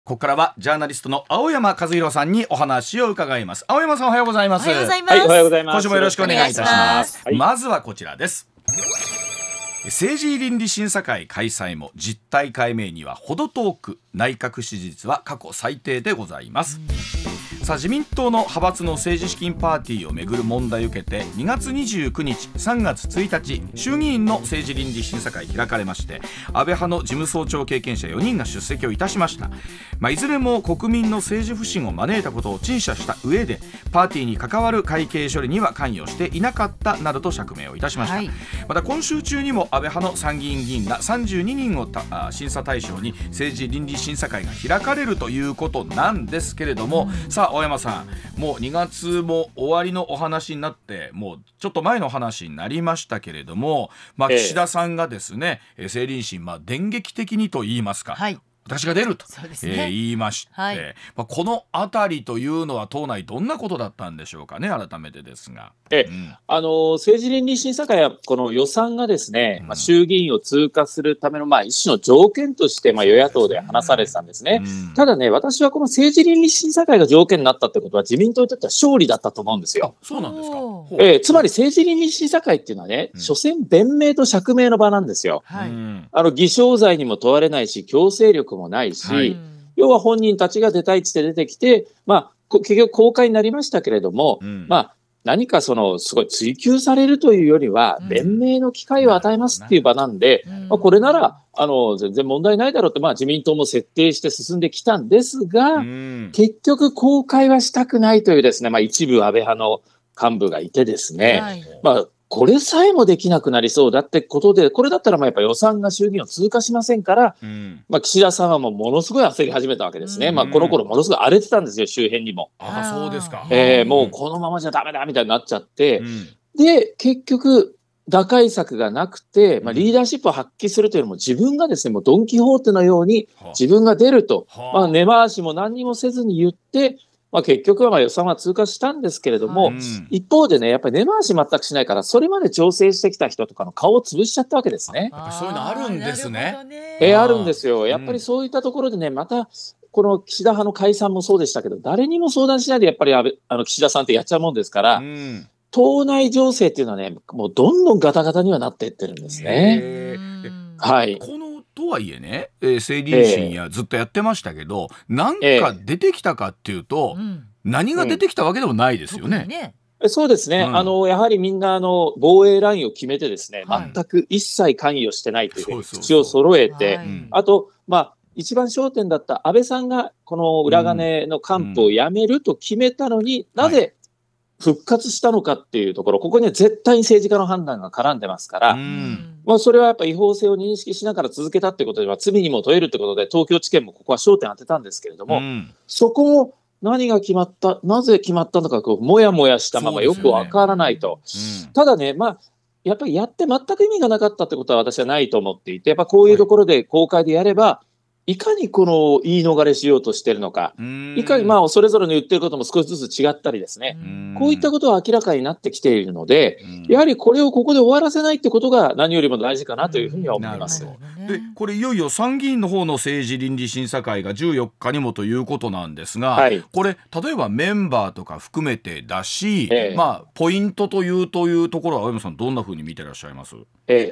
ここからはジャーナリストの青山和弘さんにお話を伺います。青山さん、おはようございます。 おはようございます。はい、おはようございます。 今週もよろしくお願いいたします。 はい、 まずはこちらです。政治倫理審査会開催も実態解明には程遠く、内閣支持率は過去最低でございます。さあ、自民党の派閥の政治資金パーティーをめぐる問題を受けて2月29日3月1日衆議院の政治倫理審査会開かれまして、安倍派の事務総長経験者4人が出席をいたしました。いずれも国民の政治不信を招いたことを陳謝した上で、パーティーに関わる会計処理には関与していなかったなどと釈明をいたしました。また今週中にも安倍派の参議院議員ら32人を審査対象に政治倫理審査会が開かれるということなんですけれども、さあ青山さん、もう2月も終わりのお話になって、もうちょっと前の話になりましたけれども、岸田さんがですね、政倫審、電撃的にと言いますか、私が出ると、言いまして、このあたりというのは党内どんなことだったんでしょうかね、改めてですが。 政治倫理審査会はこの予算がですね、衆議院を通過するための一種の条件として与野党で話されてたんですね。ただね、私はこの政治倫理審査会が条件になったってことは自民党にとっては勝利だったと思うんですよ。 そうなんですか。 つまり政治倫理審査会っていうのはね、所詮弁明と釈明の場なんですよ。偽証罪にも問われないし、強制力もないし、要は本人たちが出たいって出てきて、結局公開になりましたけれども、何かすごい追及されるというよりは、弁明の機会を与えますっていう場なんで、これなら全然問題ないだろうって、自民党も設定して進んできたんですが、結局公開はしたくないというですね、一部安倍派の幹部がいてですね、これさえもできなくなりそうだってことで、これだったらやっぱ予算が衆議院を通過しませんから、岸田さんはものすごい焦り始めたわけですね。この頃ものすごい荒れてたんですよ、周辺にも。 そうですか。 もうこのままじゃダメだみたいになっちゃって、で結局打開策がなくて、リーダーシップを発揮するというよりも、自分がですね、もうドン・キホーテのように自分が出ると、根回しも何にもせずに言って、結局は予算は通過したんですけれども、一方でね、やっぱり根回し全くしないから、それまで調整してきた人とかの顔を潰しちゃったわけですね。 そういうのあるんですね。 あるんですよ。やっぱりそういったところでね、またこの岸田派の解散もそうでしたけど、誰にも相談しないでやっぱり岸田さんってやっちゃうもんですから、党内情勢っていうのはね、もうどんどんガタガタにはなっていってるんですね。 とはいえね、政倫審やずっとやってましたけど、なんか出てきたかっていうと、何が出てきたわけでもないですよね。 そうですね、やはりみんな防衛ラインを決めてですね、全く一切関与してないというふうに口を揃えて、あと一番焦点だった安倍さんがこの裏金の還付をやめると決めたのに、なぜ復活したのかっていうところ、ここには絶対に政治家の判断が絡んでますから、それはやっぱり違法性を認識しながら続けたってことでは罪にも問えるってことで、東京地検もここは焦点当てたんですけれども、そこも何が決まった、なぜ決まったのか、もやもやしたままよくわからないと。ただね、やっぱりやって全く意味がなかったってことは私はないと思っていて、やっぱこういうところで公開でやれば、いかにこの言い逃れしようとしているのか、いかにそれぞれの言ってることも少しずつ違ったりですね、こういったことは明らかになってきているので、やはりこれをここで終わらせないってことが何よりも大事かなというふうには思います。 でこれいよいよ参議院の方の政治倫理審査会が14日にもということなんですが、これ例えばメンバーとか含めてだし、ポイントというところは青山さんどんなふうに見てらっしゃいます？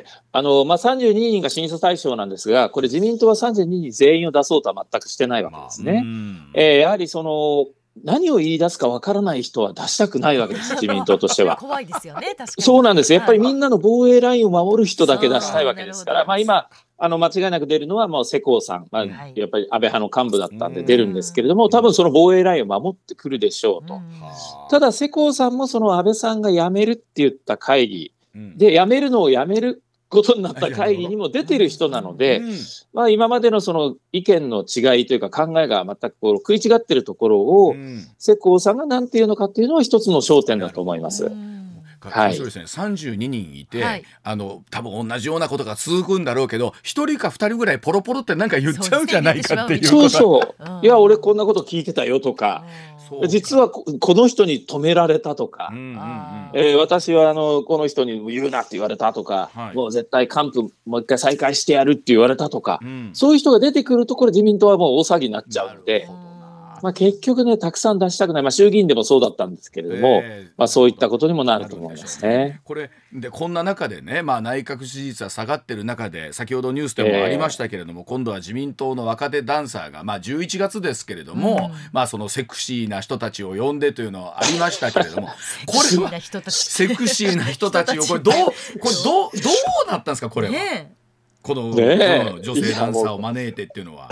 32人が審査対象なんですが、これ自民党は32人全員を出そうとは全くしてないわけですね。やはり何を言い出すかわからない人は出したくないわけです、自民党としては。 怖いですよね、確かに。 そうなんです。やっぱりみんなの防衛ラインを守る人だけ出したいわけですから、今間違いなく出るのはもう世耕さん、やっぱり安倍派の幹部だったんで出るんですけれども、多分その防衛ラインを守ってくるでしょうと。ただ世耕さんもその安倍さんが辞めるって言った会議で、辞めるのをやめることになった会議にも出てる人なので、今までのその意見の違いというか考えが全く食い違ってるところを世耕さんが何て言うのかっていうのは一つの焦点だと思います。 はい、 そうですね、32人いて、はい、多分同じようなことが続くんだろうけど、1人か2人ぐらいポロポロってなんか言っちゃうんじゃないかっていうこと。 そう、いや俺こんなこと聞いてたよとか、実はこの人に止められたとか、私はこの人に言うなって言われたとか、はい、もう絶対還付もう一回再開してやるって言われたとか、そういう人が出てくるとこれ自民党はもう大騒ぎになっちゃうんで。結局ね、たくさん出したくない、衆議院でもそうだったんですけれども、そういったことにもなると思いますね。 これでこんな中でね、内閣支持率は下がってる中で、先ほどニュースでもありましたけれども、今度は自民党の若手ダンサーが、11月ですけれども、そのセクシーな人たちを呼んでというのはありましたけれども、これはセクシーな人たちをこれどうなったんですか、これは。この女性ダンサーを招いてっていうのは。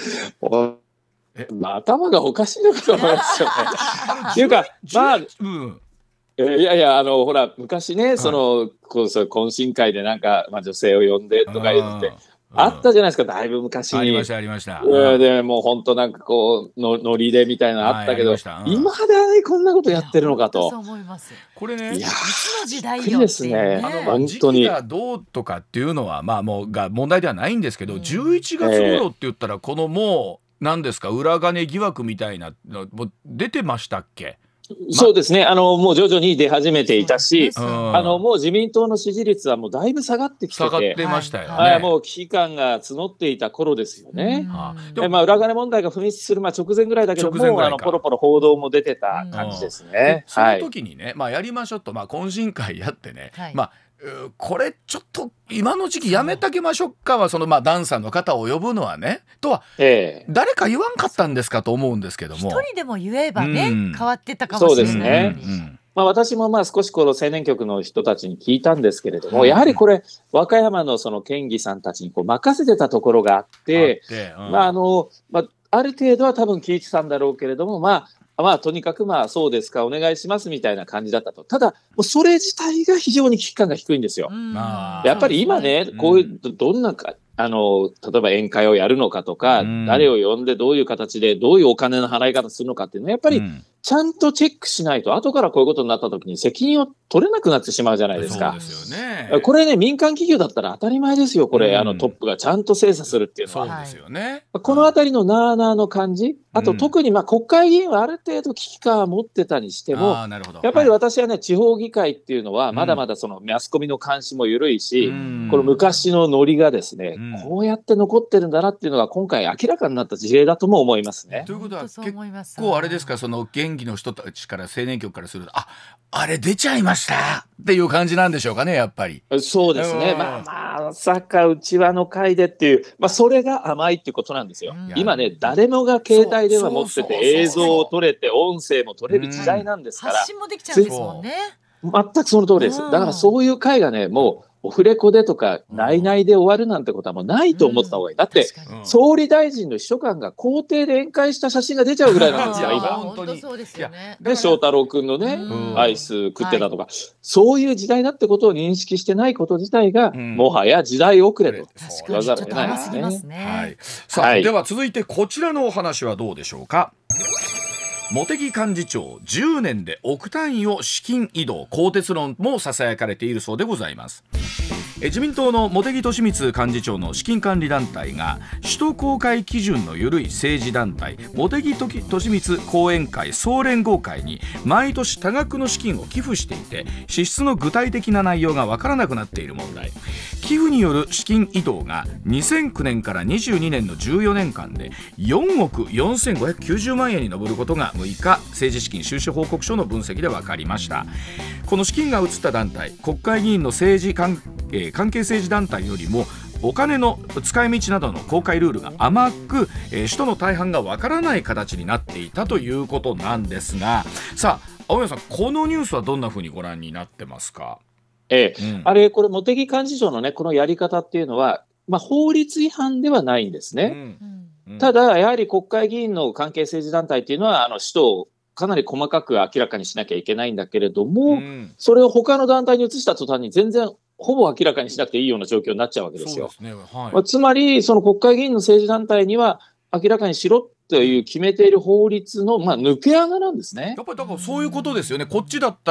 頭がおかしいのかと思いますよね。っていうか、いやいや、ほら昔ね、懇親会でなんか、女性を呼んでとか言ってあったじゃないですか、だいぶ昔に。 ありましたありました。 でもう本当なんかこうノリでみたいなのあったけど、今でねこんなことやってるのかと。 そう思います。 これね、 いつの時代よですね。本当に時期がどうとかっていうのはもうが問題ではないんですけど、11月頃って言ったらこのもう何ですか、裏金疑惑みたいなのも出てましたっけ？ そうですね、もう徐々に出始めていたし、もう自民党の支持率はもうだいぶ下がってきてて、 下がってましたよね。 もう危機感が募っていた頃ですよね。裏金問題が噴出する直前ぐらいだけども、ポロポロ報道も出てた感じですね。 その時にね、やりましょうと、懇親会やってね、これちょっと今の時期やめてあげましょうかは、ダンサーの方を呼ぶのはねとは、誰か言わんかったんですかと思うんですけども、 一人でも言えばね、変わってたかもしれない。 そうですね。私も少しこの青年局の人たちに聞いたんですけれども、やはりこれ和歌山のその県議さんたちに任せてたところがあって、ある程度は多分聞いてたんだろうけれども、とにかくそうですかお願いしますみたいな感じだったと。ただもうそれ自体が非常に危機感が低いんですよ。やっぱり今ね、こういうどんな例えば宴会をやるのかとか、誰を呼んでどういう形でどういうお金の払い方するのかっていうのはやっぱりちゃんとチェックしないと、後からこういうことになった時に責任を取れなくなってしまうじゃないですか。 そうですよね。 これね、民間企業だったら当たり前ですよ。これ、トップがちゃんと精査するっていうのは。 そうですよね。 このあたりのなあなあの感じ、あと特に国会議員はある程度危機感を持ってたにしても、やっぱり私はね、地方議会っていうのはまだまだそのマスコミの監視も緩いし、この昔のノリがですね、こうやって残ってるんだなっていうのが今回明らかになった事例だとも思いますね。 ということは結構あれですか、その県議の人たちから青年局からすると、あれ出ちゃいましたっていう感じなんでしょうかね、やっぱり。 そうですね。まさかうちわの会でっていう、それが甘いっていうことなんですよ。今ね、誰もが携帯電話持ってて映像を撮れて音声も撮れる時代なんですから。 発信もできちゃうんですもんね。 全くその通りです。だからそういう会がね、もうオフレコでとか内々で終わるなんてことはもうないと思った方がいい。だって総理大臣の秘書官が公邸で宴会した写真が出ちゃうぐらいなんですよ、今。 本当そうですよね。 で翔太郎君のね、アイス食ってたとか、そういう時代だってことを認識してないこと自体が、もはや時代遅れと言わざるを得ないですね。 さあ、では続いてこちらのお話はどうでしょうか。茂木幹事長10年で億単位を資金移動、更迭論もささやかれているそうでございます。自民党の茂木敏光幹事長の資金管理団体が首都公開基準の緩い政治団体茂木敏光後援会総連合会に毎年多額の資金を寄付していて、支出の具体的な内容が分からなくなっている問題。寄付による資金移動が2009年から22年の14年間で4億4590万円に上ることが6日政治資金収支報告書の分析で分かりました。この資金が移った団体、国会議員の関係政治団体よりもお金の使い道などの公開ルールが甘く、使途の大半がわからない形になっていたということなんですが、さあ青山さん、このニュースはどんなふうにご覧になってますか。 これ茂木幹事長のねこのやり方っていうのは、法律違反ではないんですね。ただやはり国会議員の関係政治団体っていうのは使途をかなり細かく明らかにしなきゃいけないんだけれども、それを他の団体に移した途端に全然ほぼ明らかにしなくていいような状況になっちゃうわけですよ。つまりその国会議員の政治団体には明らかにしろという決めている法律の抜け穴なんですね。 やっぱりだからそういうことですよね。こっちだったら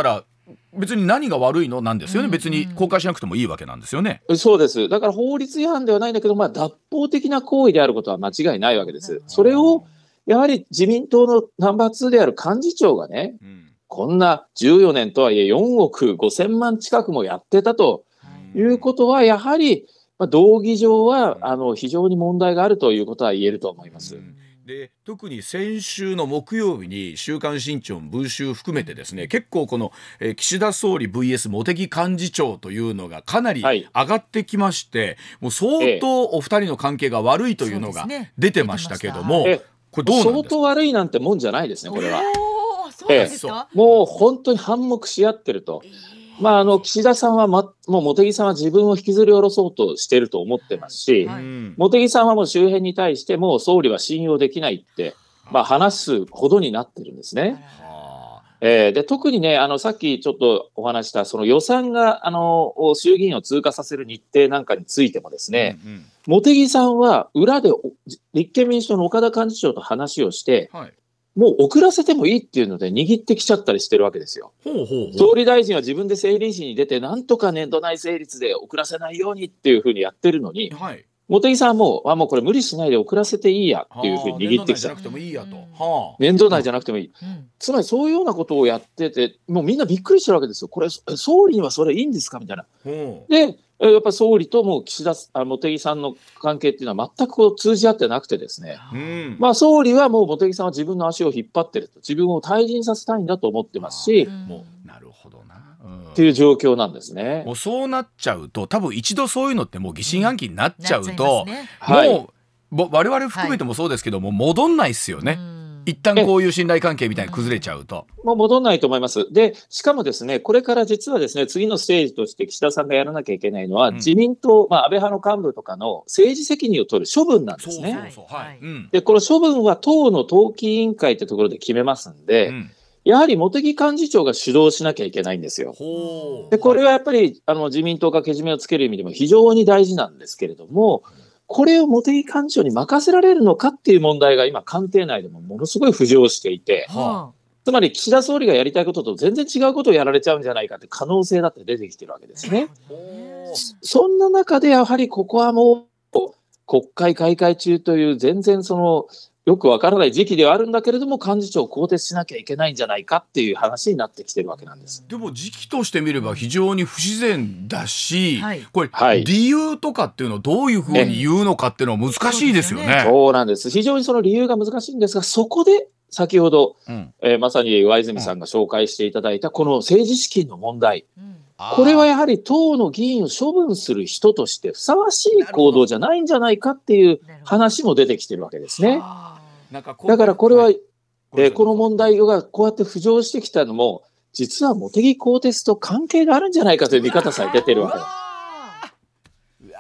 別に何が悪いのなんですよね。別に公開しなくてもいいわけなんですよね。 そうです。だから法律違反ではないんだけど、脱法的な行為であることは間違いないわけです。それをやはり自民党のナンバー2である幹事長がね、こんな14年とはいえ4億5,000万近くもやってたということは、やはり道義上は非常に問題があるということは言えると思います。 で特に先週の木曜日に週刊新潮文集含めてですね、結構この、岸田総理 VS 茂木幹事長というのがかなり上がってきまして、もう相当お二人の関係が悪いというのが出てましたけども、これどうなんですか？ 相当悪いなんてもんじゃないですね、これは。 そうですか？ もう本当に反目し合ってると。岸田さんは、もう茂木さんは自分を引きずり下ろそうとしていると思ってますし、茂木さんはもう周辺に対してもう総理は信用できないって、話すほどになってるんですね。で特にね、さっきちょっとお話したその予算が衆議院を通過させる日程なんかについてもですね、茂木さんは裏で立憲民主党の岡田幹事長と話をして、もう遅らせてもいいっていうので握ってきちゃったりしてるわけですよ。総理大臣は自分で政倫審に出てなんとか年度内成立で遅らせないようにっていうふうにやってるのに、茂木さんはもうこれ無理しないで遅らせていいやっていうふうに握ってきちゃう。年度内じゃなくてもいい。つまりそういうようなことをやってて、もうみんなびっくりしてるわけですよ。これ総理にはそれいいんですかみたいな。でやっぱり総理とも茂木さんの関係っていうのは全く通じ合ってなくてですね、総理はもう茂木さんは自分の足を引っ張ってると、自分を退陣させたいんだと思ってますし、 なるほどな、 っていう状況なんですね。 もうそうなっちゃうと、多分一度そういうのってもう疑心暗鬼になっちゃうと、もう我々含めてもそうですけども、戻んないっすよね。一旦こういう信頼関係みたいに崩れちゃうと。 もう戻んないと思います。で、しかもですね、これから実はですね、次のステージとして岸田さんがやらなきゃいけないのは、自民党、安倍派の幹部とかの政治責任を取る処分なんですね。で、この処分は党の党紀委員会ってところで決めますんで、やはり茂木幹事長が主導しなきゃいけないんですよ。で、これはやっぱり自民党がけじめをつける意味でも非常に大事なんですけれども、これを茂木幹事長に任せられるのかっていう問題が今官邸内でもものすごい浮上していて、つまり岸田総理がやりたいことと全然違うことをやられちゃうんじゃないかって可能性だって出てきてるわけですね。そんな中でやはりここはもう国会開会中という全然よくわからない時期ではあるんだけれども、幹事長を更迭しなきゃいけないんじゃないかっていう話になってきてるわけなんです。 でも時期としてみれば非常に不自然だし、これ、理由とかっていうのをどういうふうに言うのかっていうのは難しいですよね。 そうなんです。非常にその理由が難しいんですが、そこで先ほど、まさに上泉さんが紹介していただいたこの政治資金の問題、これはやはり党の議員を処分する人としてふさわしい行動じゃないんじゃないかっていう話も出てきてるわけですね。だからこれは、この問題がこうやって浮上してきたのも、実は茂木更迭と関係があるんじゃないかという見方さえ出てるわけです。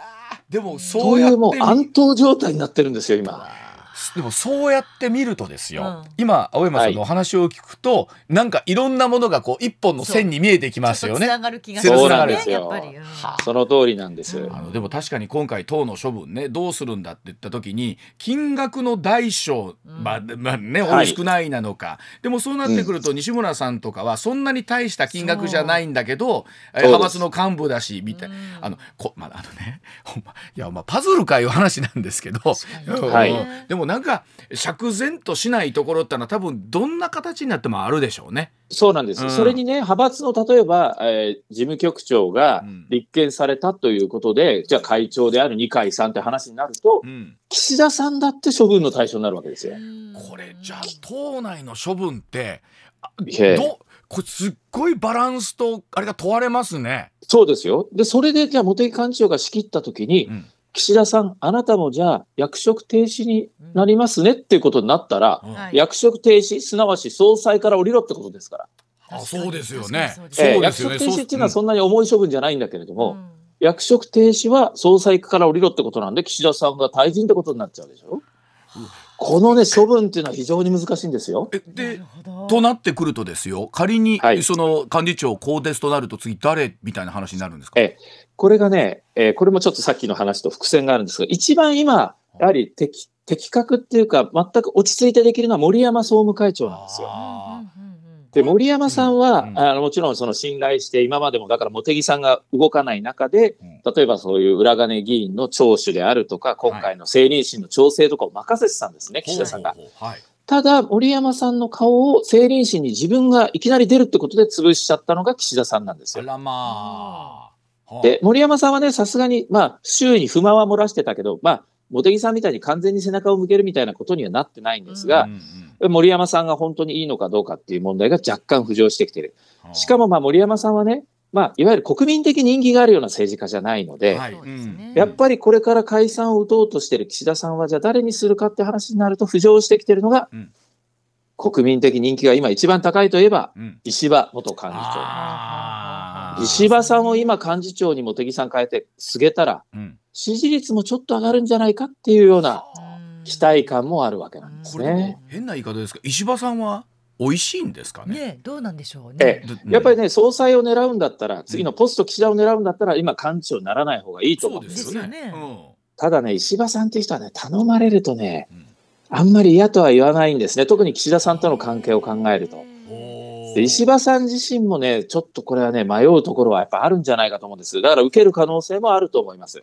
でもそうやってもう暗闘状態になってるんですよ今。 でもそうやって見るとですよ、今青山さんのお話を聞くと、なんかいろんなものがこう一本の線に見えてきますよね。 そうなんですよ。その通りなんです。 でも確かに今回党の処分ね、どうするんだって言った時に金額の大小、多い少ないなのか、でもそうなってくると西村さんとかはそんなに大した金額じゃないんだけど、派閥の幹部だしみたいな、パズルかいう話なんですけど、でもなんか釈然としないところってのは多分どんな形になってもあるでしょうね。 そうなんです。それにね、派閥の例えば、事務局長が立件されたということで、じゃあ会長である二階さんって話になると、岸田さんだって処分の対象になるわけですよ。 これじゃあ党内の処分ってこれすっごいバランスとあれが問われますね。 そうですよ。でそれでじゃあ茂木幹事長が仕切った時に、岸田さん、あなたもじゃあ役職停止になりますねっていうことになったら、役職停止、すなわち総裁から降りろってことですから。 そうですよね。 役職停止っていうのはそんなに重い処分じゃないんだけれども、役職停止は総裁から降りろってことなんで、岸田さんが退陣ってことになっちゃうでしょ。このね、処分っていうのは非常に難しいんですよ。 となってくるとですよ、仮に、その幹事長更迭となると次誰みたいな話になるんですか。 これがね、これもちょっとさっきの話と伏線があるんですが、一番今やはり的確っていうか全く落ち着いてできるのは森山総務会長なんですよ。 で森山さんは、もちろんその信頼して今までもだから茂木さんが動かない中で、例えばそういう裏金議員の聴取であるとか今回の政倫審の調整とかを任せてたんですね、岸田さんが。ただ森山さんの顔を政倫審に自分がいきなり出るってことで潰しちゃったのが岸田さんなんですよ。で森山さんはねさすがに周囲に不満は漏らしてたけど茂木さんみたいに完全に背中を向けるみたいなことにはなってないんですが、森山さんが本当にいいのかどうかっていう問題が若干浮上してきている。しかも森山さんはね、いわゆる国民的人気があるような政治家じゃないので、やっぱりこれから解散を打とうとしている岸田さんはじゃあ誰にするかって話になると浮上してきているのが、国民的人気が今一番高いといえば、石破元幹事長。石破さんを今幹事長に茂木さん変えて告げたら、支持率もちょっと上がるんじゃないかっていうような期待感もあるわけなんですね。 変な言い方ですか、石破さんは美味しいんですかね。 どうなんでしょうね。 やっぱりね総裁を狙うんだったら、次のポスト岸田を狙うんだったら今幹事長にならない方がいいと思うんですよね。ただね石破さんっていう人はね頼まれるとね、あんまり嫌とは言わないんですね。特に岸田さんとの関係を考えると。で石破さん自身もねちょっとこれはね迷うところはやっぱあるんじゃないかと思うんです。だから受ける可能性もあると思います。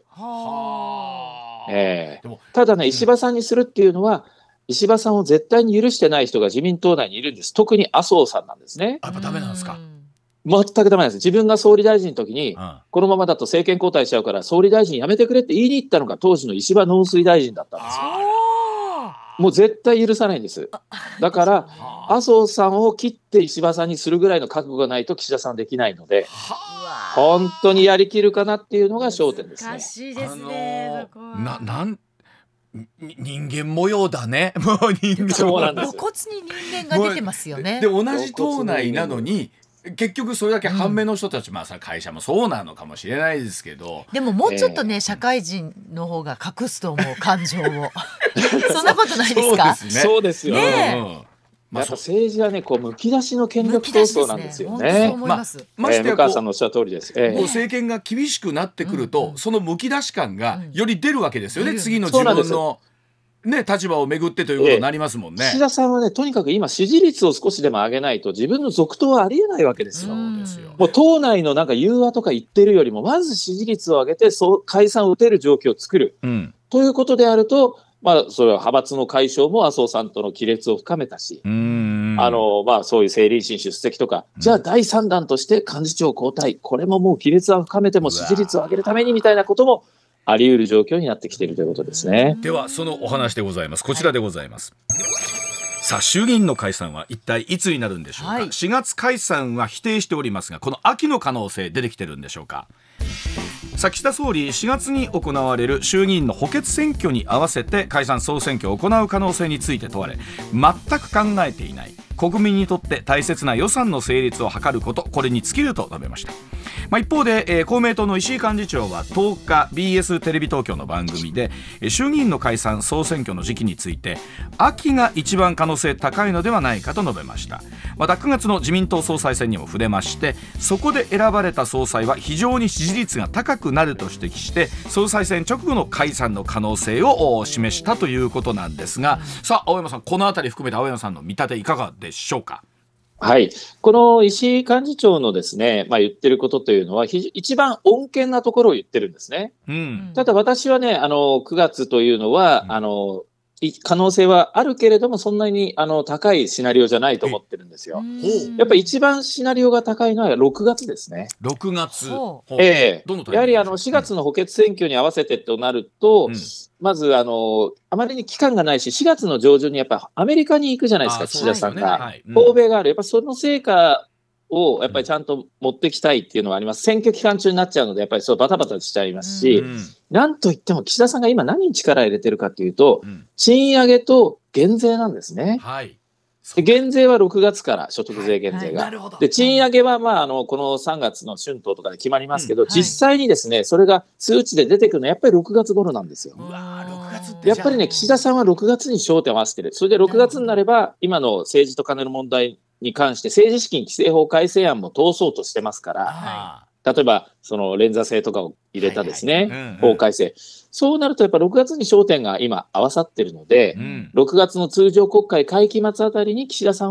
ただね石破さんにするっていうのは石破さんを絶対に許してない人が自民党内にいるんです。特に麻生さんなんですね。 やっぱダメなんですか。 全くダメなんです。自分が総理大臣の時に、このままだと政権交代しちゃうから総理大臣辞めてくれって言いに行ったのが当時の石破農水大臣だったんですよ。もう絶対許さないんです。だから麻生さんを切って石破さんにするぐらいの覚悟がないと岸田さんできないので、本当にやりきるかなっていうのが焦点ですね。 難しいですね。 人間模様だね。もう人間そうなんです。 露骨に人間が出てますよね。 で同じ党内なのに結局それだけ反面の人たち、会社もそうなのかもしれないですけど、 でももうちょっとね、社会人の方が隠すと思う感情をそんなことないですか。 そうですよね。やっぱ政治はねこうむき出しの権力闘争なんですよね。 まして向川さんのおっしゃる通りです。 政権が厳しくなってくると、そのむき出し感がより出るわけですよね。次の自分の立場をめぐってということになりますもんね。 岸田さんはねとにかく今支持率を少しでも上げないと自分の続投はありえないわけですよ。もう党内の融和とか言ってるよりもまず支持率を上げて解散を打てる状況を作る、ということであると、それは派閥の解消も麻生さんとの亀裂を深めたし、そういう政倫審出席とか、じゃあ第3弾として幹事長交代、これももう亀裂は深めても支持率を上げるためにみたいなこともあり得る状況になってきているということですね。 ではそのお話でございます。こちらでございます。さあ衆議院の解散は一体いつになるんでしょうか。4月解散は否定しておりますが、この秋の可能性出てきてるんでしょうか。さあ岸田総理4月に行われる衆議院の補欠選挙に合わせて解散総選挙を行う可能性について問われ、全く考えていない、国民にとって大切な予算の成立を図ること、これに尽きると述べました。一方で、公明党の石井幹事長は10日 BS テレビ東京の番組で衆議院の解散総選挙の時期について秋が一番可能性高いのではないかと述べました。また9月の自民党総裁選にも触れまして、そこで選ばれた総裁は非常に支持率が高くなると指摘して、総裁選直後の解散の可能性を示したということなんですが、さあ青山さん、このあたり含めて青山さんの見立ていかがでしょうか。 はい、この石井幹事長のですね、言ってることというのは一番穏健なところを言ってるんですね。ただ私はね9月というのは、可能性はあるけれどもそんなに高いシナリオじゃないと思ってるんですよ。やっぱり一番シナリオが高いのは6月ですね。 6月、 やはり4月の補欠選挙に合わせてとなると、まずあまりに期間がないし4月の上旬にやっぱアメリカに行くじゃないですか、岸田さんが。訪米がある。やっぱその成果をやっぱりちゃんと持ってきたいっていうのはあります。選挙期間中になっちゃうのでやっぱりそうバタバタしちゃいますし、なんといっても岸田さんが今何に力を入れてるかというと、賃上げと減税なんですね。で減税は6月から所得税減税が、で賃上げはこの3月の春闘とかで決まりますけど、実際にですねそれが数値で出てくるのはやっぱり6月頃なんですよ。やっぱりね岸田さんは6月に焦点を合わせてる。それで6月になれば今の政治とカネの問題に関して政治資金規正法改正案も通そうとしてますから、例えばその連座制とかを入れたですね法改正、そうなるとやっぱ6月に焦点が今合わさってるので、6月の通常国会会期末あたりに岸田さんは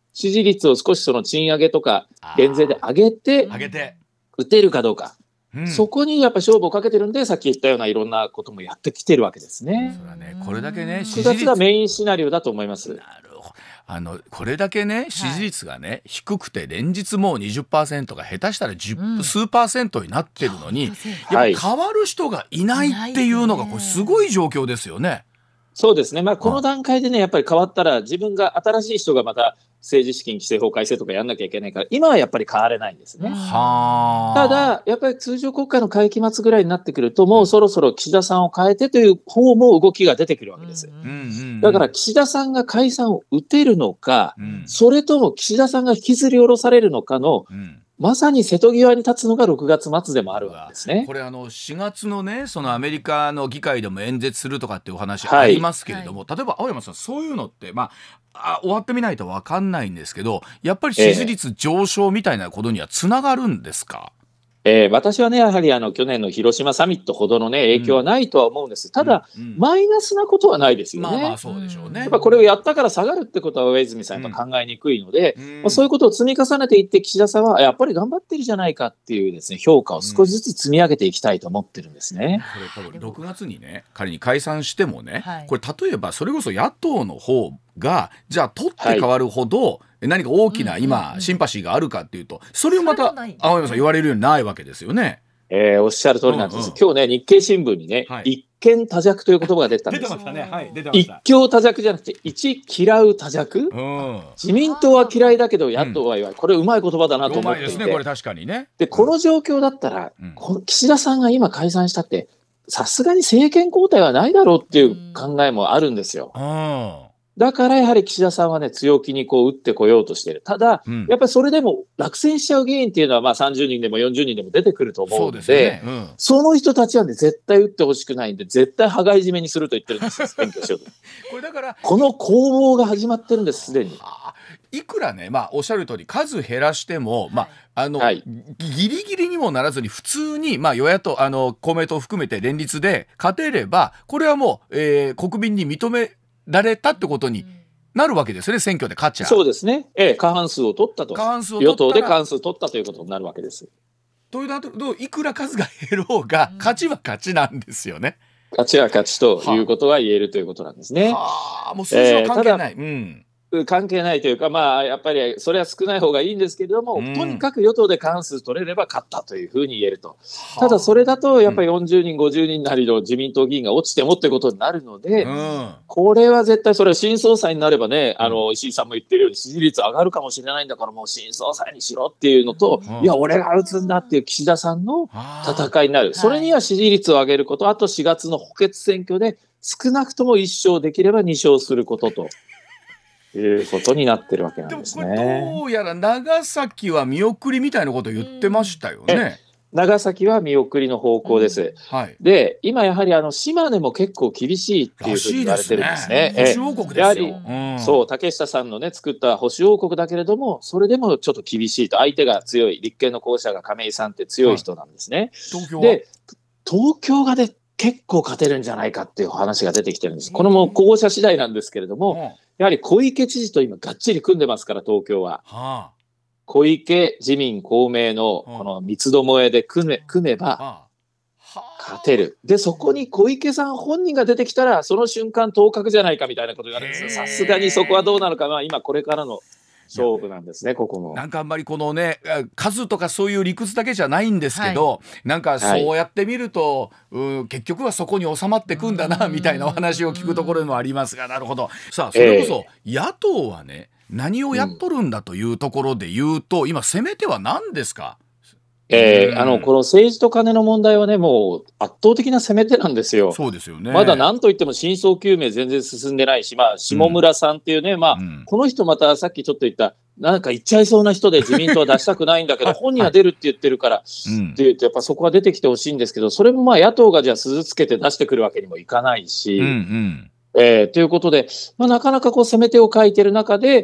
支持率を少しその賃上げとか減税で上げて打てるかどうか、そこにやっぱり勝負をかけてるんで、さっき言ったようないろんなこともやってきてるわけですね。 それはね、これだけね、 9月がメインシナリオだと思います。 なるほど。これだけね、支持率がね、低くて連日もう 20% が下手したら10、数%になってるのに、やっぱ変わる人がいないっていうのがこれすごい状況ですよね。 そうですね、この段階でね、やっぱり変わったら、自分が新しい人がまた政治資金規正法改正とかやんなきゃいけないから、今はやっぱり変われないんですね。ただ、やっぱり通常国会の会期末ぐらいになってくると、もうそろそろ岸田さんを変えてという方も動きが出てくるわけです。だから岸田さんが解散を打てるのか、それとも岸田さんが引きずり下ろされるのかの、まさに瀬戸際に立つのが6月末でもあるわけですね。 これ4月のね、そのアメリカの議会でも演説するとかっていうお話ありますけれども、例えば青山さん、そういうのって終わってみないと分かんないんですけど、やっぱり支持率上昇みたいなことにはつながるんですか？ 私はね、やはり去年の広島サミットほどのね、影響はないとは思うんです。ただ、マイナスなことはないですよね。 そうでしょうね。 やっぱこれをやったから下がるってことは上泉さんやっぱ考えにくいので、そういうことを積み重ねていって、岸田さんはやっぱり頑張ってるじゃないかっていうですね、評価を少しずつ積み上げていきたいと思ってるんですね。 これ多分6月にね、仮に解散してもね、これ例えばそれこそ野党の方がじゃあ取って変わるほど、何か大きな今シンパシーがあるかっていうと、それをまた青山さん言われるようにないわけですよね。 おっしゃる通りなんです。今日ね、日経新聞にね、一見多弱という言葉が出たんです。 出てましたね。はい、出てました。 一強多弱じゃなくて一嫌う多弱。自民党は嫌いだけど野党は弱い。これうまい言葉だなと思っていて。うまいですね、 これ確かにね。 で、この状況だったら、岸田さんが今解散したって、さすがに政権交代はないだろうっていう考えもあるんですよ。だからやはり岸田さんはね、強気に打ってこようとしている。ただ、やっぱりそれでも落選しちゃう議員っていうのは30人でも40人でも出てくると思うので、その人たちはね、絶対打ってほしくないんで、絶対羽交い締めにすると言ってるんですよ、選挙しようと。 これだからこの攻防が始まってるんです、すでに。 いくらね、おっしゃる通り数減らしても、ギリギリにもならずに普通に、与野党公明党を含めて連立で勝てれば、これはもう、国民に認められたってことになるわけですね、選挙で勝っちゃう。 そうですね、過半数を取ったと、与党で過半数を取ったということになるわけです。 というと、いくら数が減ろうが、勝ちは勝ちなんですよね。 勝ちは勝ちということは言えるということなんですね。 もう数字は関係ない。 関係ないというか、やっぱりそれは少ない方がいいんですけれども、とにかく与党で過半数取れれば勝ったというふうに言えると。ただそれだとやっぱり40人50人なりの自民党議員が落ちてもってことになるので、これは絶対それは新総裁になればね、石井さんも言ってるように支持率上がるかもしれないんだから、もう新総裁にしろっていうのと、いや俺が打つんだっていう岸田さんの戦いになる。それには支持率を上げること、あと4月の補欠選挙で少なくとも1勝できれば2勝することということになってるわけなんですね。 でもこれどうやら長崎は見送りみたいなことを言ってましたよね。 長崎は見送りの方向です。で、今やはり島根も結構厳しいっていうふうに言われてるんですね。 保守王国ですよ。 そう、竹下さんのね作った保守王国だけれども、それでもちょっと厳しいと、相手が強い、立憲の候補者が亀井さんって強い人なんですね。で、東京がね結構勝てるんじゃないかっていう話が出てきてるんです。これも候補者次第なんですけれども、やはり小池知事と今がっちり組んでますから、東京は。小池、自民、公明のこの三つどもえで組めば勝てる。で、そこに小池さん本人が出てきたら、その瞬間当確じゃないかみたいなことになるんですよ。さすがにそこはどうなのか、今これからの勝負なんですね、ここも。 なんかあんまりこのね、数とかそういう理屈だけじゃないんですけど、なんかそうやってみると、結局はそこに収まってくんだなみたいなお話を聞くところもありますが、なるほど。さあ、それこそ野党はね、何をやっとるんだというところで言うと、今攻め手は何ですか？ この政治と金の問題はね、もう圧倒的な攻め手なんですよ。 そうですよね。 まだ何といっても真相究明全然進んでないし、下村さんっていうね、この人またさっきちょっと言った、なんか言っちゃいそうな人で自民党は出したくないんだけど、本人は出るって言ってるから、って言うと、やっぱそこは出てきてほしいんですけど、それも野党がじゃあ鈴つけて出してくるわけにもいかないし、ということで、なかなか攻め手を書いてる中で、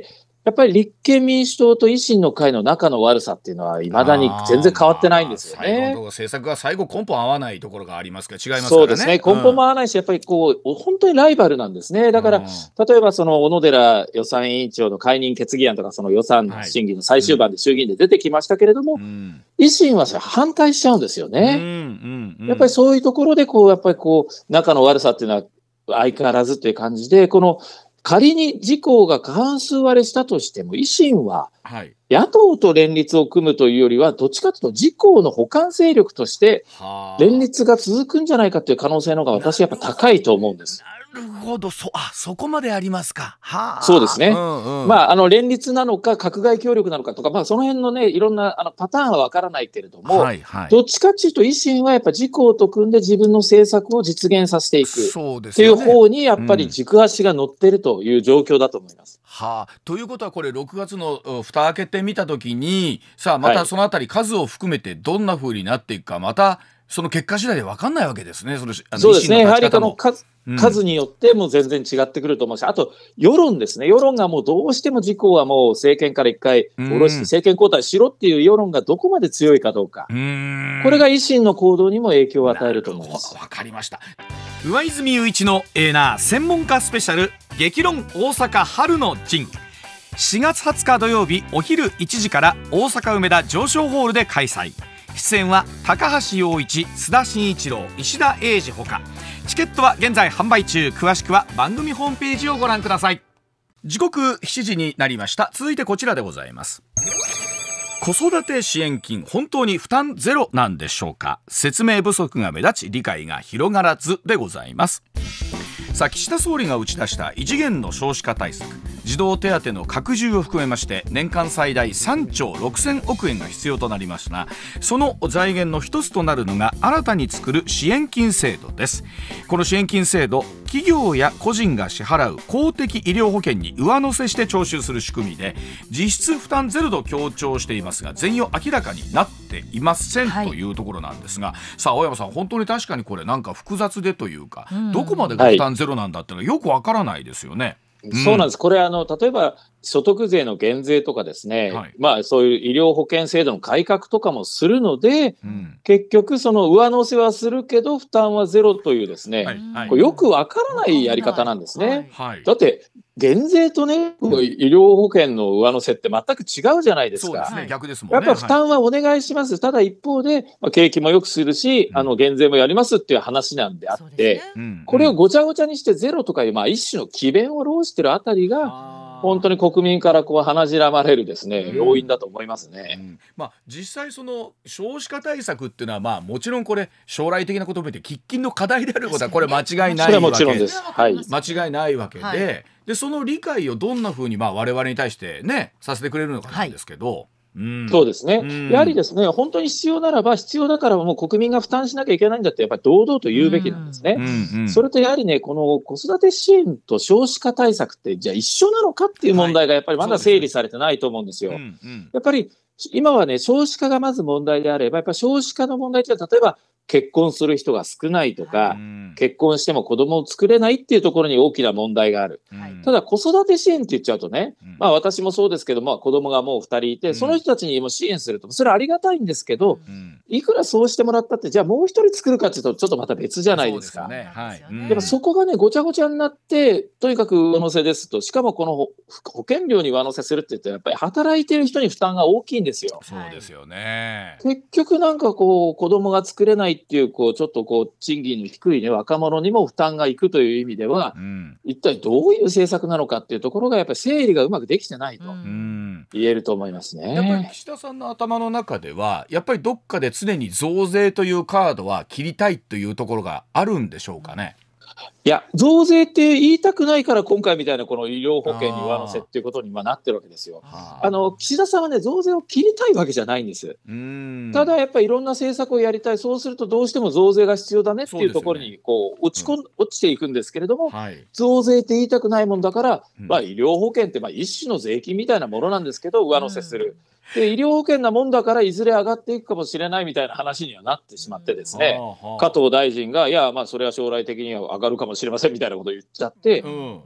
やっぱり立憲民主党と維新の会の仲の悪さっていうのは、いまだに全然変わってないんですよね。 最後の政策が最後根本合わないところがありますから、違いますからね。 そうですね、根本も合わないし、やっぱりこう本当にライバルなんですね。だから、例えばその小野寺予算委員長の解任決議案とか、その予算審議の最終盤で衆議院で出てきましたけれども、維新はそれ反対しちゃうんですよね。やっぱりそういうところでやっぱり仲の悪さっていうのは相変わらずという感じで、仮に自公が過半数割れしたとしても、維新は野党と連立を組むというよりは、どっちかというと自公の補完勢力として連立が続くんじゃないかという可能性の方が私はやっぱ高いと思うんです。 なるほど、そこまでありますか。 そうですね。連立なのか閣外協力なのかとか、その辺のね、いろんなパターンはわからないけれども、どっちかというと維新はやっぱ自公と組んで自分の政策を実現させていくっていう方にやっぱり軸足が乗ってるという状況だと思います。 ということは、これ6月の蓋開けてみたときに、さあまたそのあたり数を含めてどんな風になっていくか、またその結果次第で分かんないわけですね。 そうですね。やはり数によっても全然違ってくると思うし、あと世論ですね。世論がもうどうしても自公はもう政権から一回下ろして政権交代しろっていう世論がどこまで強いかどうか、これが維新の行動にも影響を与えると思います。 わかりました。上泉雄一の専門家スペシャル激論大阪春の陣、4月20日土曜日お昼1時から大阪梅田上昇ホールで開催。出演は高橋洋一、須田慎一郎、石田英二ほか。チケットは現在販売中。詳しくは番組ホームページをご覧ください。時刻7時になりました。続いてこちらでございます。子育て支援金、本当に負担ゼロなんでしょうか。説明不足が目立ち理解が広がらずでございます。さあ、岸田総理が打ち出した異次元の少子化対策、児童手当の拡充を含めまして年間最大3兆6000億円が必要となりますが、その財源の一つとなるのが新たに作る支援金制度です。この支援金制度、企業や個人が支払う公的医療保険に上乗せして徴収する仕組みで、実質負担ゼロと強調していますが、全容明らかになっていません、というところなんですが、さあ青山さん、本当に確かにこれなんか複雑でというか、どこまでが負担ゼロなんだっていうのはよくわからないですよね。 そうなんです。これ例えば所得税の減税とかですね、そういう医療保険制度の改革とかもするので、結局その上乗せはするけど負担はゼロというですね、これよくわからないやり方なんですね。だって減税とね、医療保険の上乗せって全く違うじゃないですか。 そうですね、逆ですもんね。 やっぱ負担はお願いします。ただ一方で、景気も良くするし、減税もやりますっていう話なんであって、これをごちゃごちゃにしてゼロとかいう、一種の詭弁を弄してるあたりが、本当に国民から鼻じらまれるですね、要因だと思いますね。 実際その少子化対策っていうのは、もちろんこれ将来的なことを見て喫緊の課題であることはこれ間違いないわけで、 それはもちろんです。 間違いないわけで、その理解をどんなふうに我々に対してねさせてくれるのかなんですけど。 そうですね。やはりですね、本当に必要ならば必要だからもう国民が負担しなきゃいけないんだってやっぱり堂々と言うべきなんですね。それとやはりね、この子育て支援と少子化対策ってじゃあ一緒なのかっていう問題がやっぱりまだ整理されてないと思うんですよ。やっぱり今はね、少子化がまず問題であれば、やっぱり少子化の問題って例えば結婚する人が少ないとか、結婚しても子供を作れないっていうところに大きな問題がある。ただ子育て支援って言っちゃうとね、私もそうですけど、子供がもう2人いて、その人たちにも支援すると、それはありがたいんですけど、いくらそうしてもらったって、じゃあもう1人作るかっていうとちょっとまた別じゃないですか。でもそこがね、ごちゃごちゃになって、とにかく上乗せですと、しかもこの保険料に上乗せするって言って、やっぱり働いてる人に負担が大きいんですよ。 そうですよね。 結局なんか子供が作れないっていうちょっと賃金の低いね、若者にも負担がいくという意味では、一体どういう政策なのかっていうところがやっぱり整理がうまくできてないと言えると思いますね。 やっぱり岸田さんの頭の中ではやっぱりどっかで常に増税というカードは切りたいというところがあるんでしょうかね。 いや、増税って言いたくないから今回みたいなこの医療保険に上乗せっていうことになってるわけですよ。岸田さんはね、増税を切りたいわけじゃないんです。ただやっぱりいろんな政策をやりたい、そうするとどうしても増税が必要だねっていうところに落ちていくんですけれども、増税って言いたくないもんだから、医療保険って一種の税金みたいなものなんですけど上乗せする。で医療保険なもんだからいずれ上がっていくかもしれないみたいな話にはなってしまってですね、加藤大臣がいやそれは将来的には上がるかもしれませんみたいなことを言っちゃって、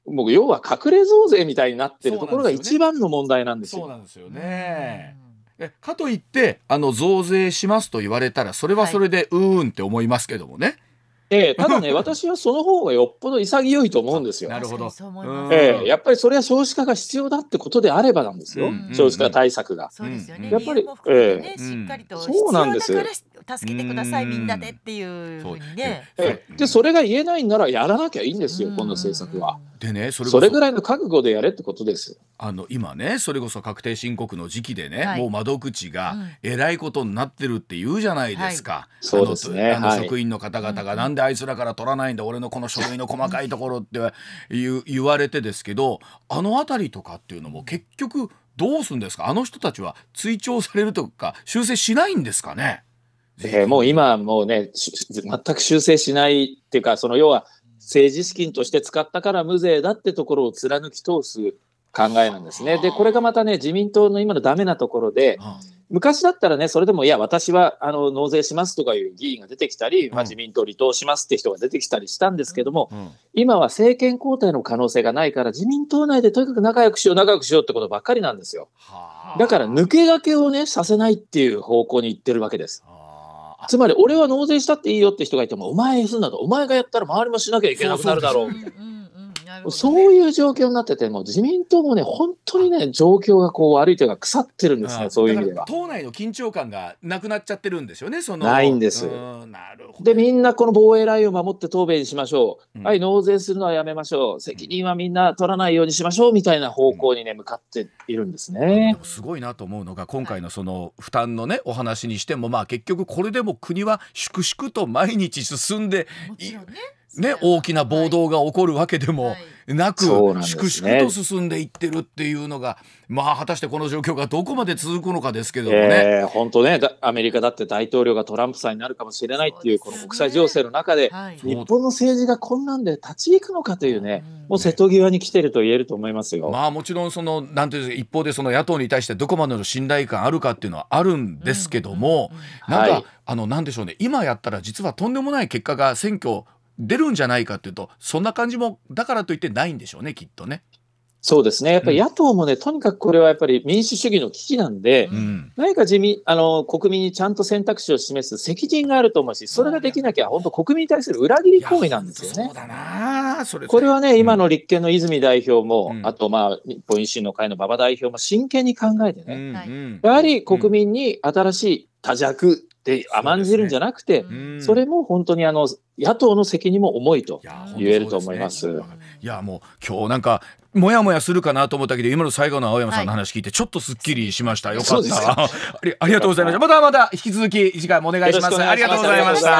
もう要は隠れ増税みたいになってるところが一番の問題なんですよ。 そうなんですよね。かといって増税しますと言われたらそれはそれでうーんって思いますけどもね。 ただね私はその方がよっぽど潔いと思うんですよ。 なるほど。 やっぱりそれは少子化が必要だってことであればなんですよ、少子化対策が。 そうですよね。 やっぱり、 しっかりとそうなんですよ。 助けてくださいみんなでっていうふうにね。 でそれが言えないならやらなきゃいいんですよ、この政策は。 でね、それぐらいの覚悟でやれってことです。 今ねそれこそ確定申告の時期でね、もう窓口がえらいことになってるって言うじゃないですか。 そうですね。 職員の方々がなんであいつらから取らないんだ、俺のこの書類の細かいところって言われてですけど、あのあたりとかっていうのも結局どうするんですか。あの人たちは追徴されるとか修正しないんですかね。 もう今もうね全く修正しないっていうか、要は政治資金として使ったから無税だってところを貫き通す考えなんですね。でこれがまたね自民党の今のダメなところで、昔だったらねそれでもいや私は納税しますとかいう議員が出てきたり、自民党離党しますって人が出てきたりしたんですけども、今は政権交代の可能性がないから自民党内でとにかく仲良くしようってことばっかりなんですよ。だから抜け駆けをねさせないっていう方向に行ってるわけです。つまり俺は納税したっていいよって人がいてもお前すんだと、お前がやったら周りもしなきゃいけなくなるだろう、そういう状況になってて、もう自民党もね本当にね状況が悪いというか腐ってるんですね。そういう意味では党内の緊張感がなくなっちゃってるんですよね。 ないんです。 なるほど。 でみんなこの防衛ラインを守って答弁しましょう、はい納税するのはやめましょう、責任はみんな取らないようにしましょうみたいな方向にね向かっているんですね。 すごいなと思うのが今回のその負担のねお話にしても、結局これでも国は粛々と毎日進んで大きな暴動が起こるわけでもなく、粛々と進んでいってるっていうのが、果たしてこの状況がどこまで続くのかですけどもね。 本当ね、アメリカだって大統領がトランプさんになるかもしれないっていうこの国際情勢の中で、日本の政治がこんなんで立ち行くのかというね、もう瀬戸際に来てると言えると思いますよ。 もちろんなんていう一方で野党に対してどこまでの信頼感あるかっていうのはあるんですけども、なんでしょうね、今やったら実はとんでもない結果が選挙出るんじゃないかっていうと、そんな感じもだからといってないんでしょうね、きっとね。 そうですね。やっぱり野党もね、とにかくこれはやっぱり民主主義の危機なんで、何か国民にちゃんと選択肢を示す責任があると思うし、それができなきゃ本当国民に対する裏切り行為なんですよね。 そうだな。 これはね、今の立憲の泉代表も、あと日本維新の会の馬場代表も真剣に考えてね、やはり国民に新しい多弱で甘んじるんじゃなくて、それも本当に野党の責任も重いと言えると思います。 いやもう今日なんかもやもやするかなと思ったけど、今の最後の青山さんの話聞いてちょっとすっきりしました。よかった。ありがとうございました。また引き続き次回もお願いします。ありがとうございました。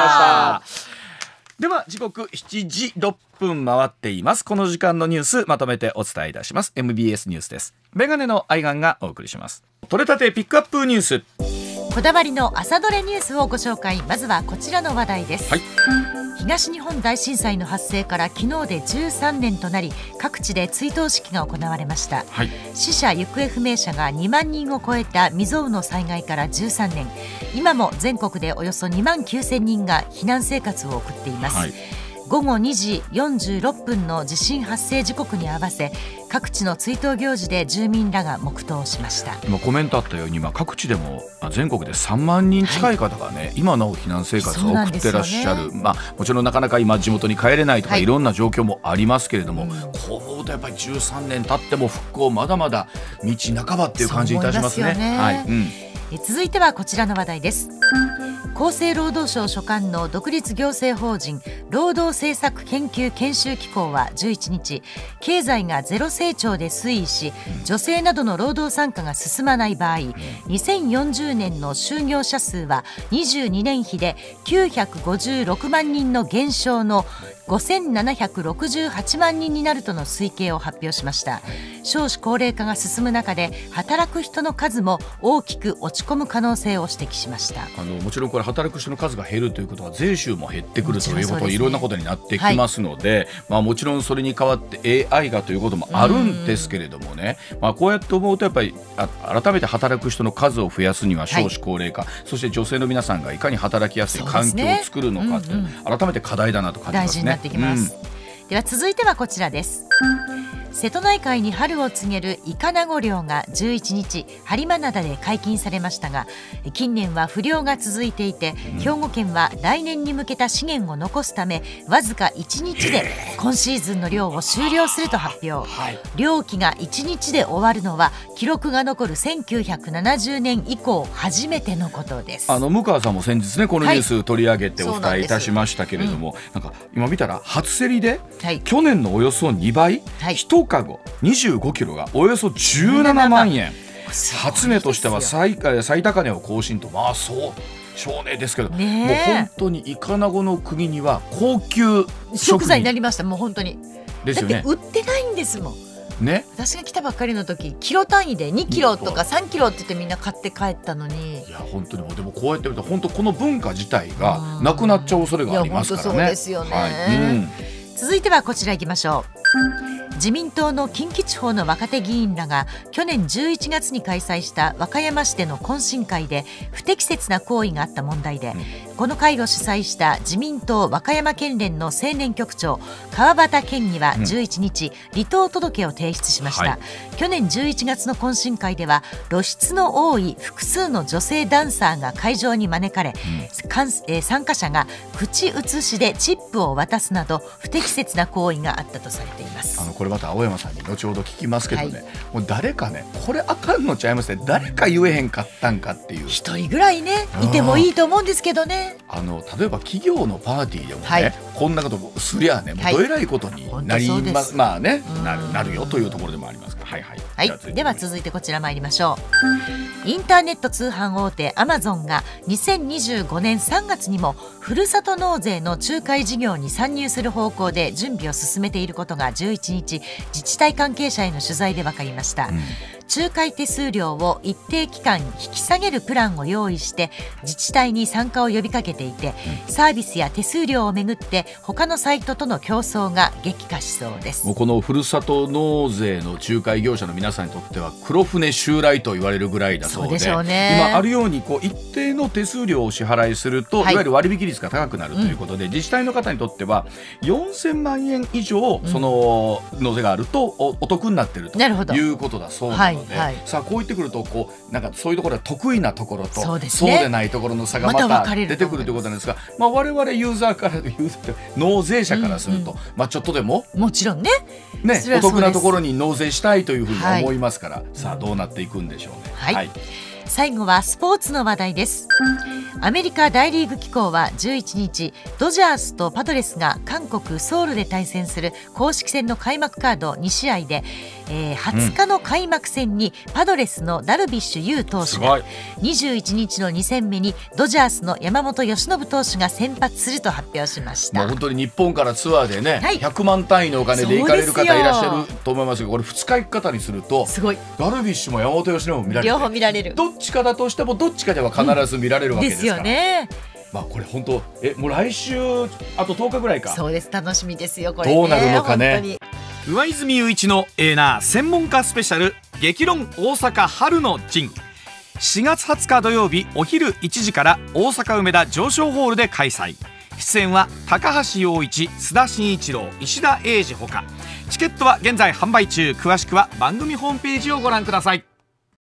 では時刻7時6分回っています。この時間のニュースまとめてお伝えいたします。 MBS ニュースです。メガネの愛玩がお送りします。取れたてピックアップニュース、 こだわりの朝どれニュースをご紹介。まずはこちらの話題です。東日本大震災の発生から昨日で13年となり、各地で追悼式が行われました。死者行方不明者が2万人を超えた未曾有の災害から13年、今も全国でおよそ2万9000人が避難生活を送っています。午後2時46分の地震発生時刻に合わせ、各地の追悼行事で住民らが黙祷しました。 今コメントあったように、各地でも全国で3万人近い方がね、今なお避難生活を送ってらっしゃる。もちろんなかなか今地元に帰れないとかいろんな状況もありますけれども、こう思うとやっぱり13年経っても復興まだまだ道半ばっていう感じいたしますね。 続いてはこちらの話題です。厚生労働省所管の独立行政法人労働政策研究研修機構は11日、経済がゼロ成長で推移し、女性などの労働参加が進まない場合、2040年の就業者数は22年比で956万人の減少の5768万人になるとの推計を発表しました。少子高齢化が進む中で、働く人の数も大きく落ち込む可能性を指摘しました。 もちろんこれ働く人の数が減るということは税収も減ってくるということ、いろんなことになってきますので、もちろんそれに代わって AI がということもあるんですけれどもね、こうやって思うとやっぱり改めて働く人の数を増やすには少子高齢化、そして女性の皆さんがいかに働きやすい環境を作るのかって改めて課題だなと感じますね。 大事になってきます。 では続いてはこちらです。瀬戸内海に春を告げるイカナゴ漁が11日播磨灘で解禁されましたが、近年は不漁が続いていて、兵庫県は来年に向けた資源を残すためわずか1日で今シーズンの漁を終了すると発表。漁期が1日で終わるのは記録が残る1970年以降初めてのことです。 向川さんも先日ねこのニュース取り上げてお伝えいたしましたけれども、なんか今見たら初競りで、去年のおよそ2倍、1カゴ25キロがおよそ17万円、初値としては最高値を更新と、まあそう少年ですけど、もう本当にイカナゴの国には高級食材になりました。もう本当にですよね。 だって売ってないんですもんね、 私が来たばっかりの時キロ単位で2キロとか3キロって言ってみんな買って帰ったのに、 いや本当にもうでもこうやって見ると本当この文化自体がなくなっちゃう恐れがありますからね。 そうですよね、続いてはこちら行きましょう。自民党の近畿地方の若手議員らが去年11月に開催した和歌山市での懇親会で不適切な行為があった問題で、この会を主催した自民党和歌山県連の青年局長川端健議は11日、離党届を提出しました。去年11月の懇親会では露出の多い複数の女性ダンサーが会場に招かれ、参加者が口移しでチップを渡すなど不適切な行為があったとされています。 これまた青山さんに後ほど聞きますけどね、もう誰かねこれあかんのちゃいますね、誰か言えへんかったんかっていう一人ぐらいねいてもいいと思うんですけどね。 例えば企業のパーティーでもね、こんなことすりゃねもうどえらいことになります、まあねなるよというところでもありますから。 では続いてこちら参りましょう。インターネット通販大手アマゾンが2025年3月にもふるさと納税の仲介事業に参入する方向で準備を進めていることが11日自治体関係者への取材で分かりました。仲介手数料を一定期間引き下げるプランを用意して自治体に参加を呼びかけていて、サービスや手数料をめぐって他のサイトとの競争が激化しそうです。 もうこのふるさと納税の仲介業者の皆さんにとっては黒船襲来と言われるぐらいだそうで、 そうでしょうね。 今あるように一定の手数料を支払いすると、いわゆる割引率が高くなるということで、自治体の方にとっては4000万円以上その納税があるとお得になっているということだそうなので、さあこう言ってくるとなんかそういうところは得意なところと そうでないところの差がまた出てくるということなんですが、我々ユーザーから納税者からすると、ちょっとでももちろんねお得なところに納税したいというふうに思いますから、さあどうなっていくんでしょうね。 最後はスポーツの話題です。アメリカ大リーグ機構は11日ドジャースとパドレスが韓国ソウルで対戦する公式戦の開幕カード2試合で、20日の開幕戦にパドレスのダルビッシュ有投手が、21日の2戦目にドジャースの山本由伸投手が先発すると発表しました。 本当に日本からツアーでね、100万単位のお金で行かれる方いらっしゃると思いますが、これ2日行く方にするとすごいダルビッシュも山本由伸も見られる、 両方見られる、 どっちかだとしてもどっちかでは必ず見られるわけですから、 ですよね。 これ本当もう来週あと10日ぐらいか。 そうです、楽しみですよこれね。 どうなるのかね。 上泉雄一の専門家スペシャル激論大阪春の陣、4月20日土曜日お昼1時から大阪梅田上昇ホールで開催。出演は高橋陽一、須田慎一郎、石田英二ほか。チケットは現在販売中。詳しくは番組ホームページをご覧ください。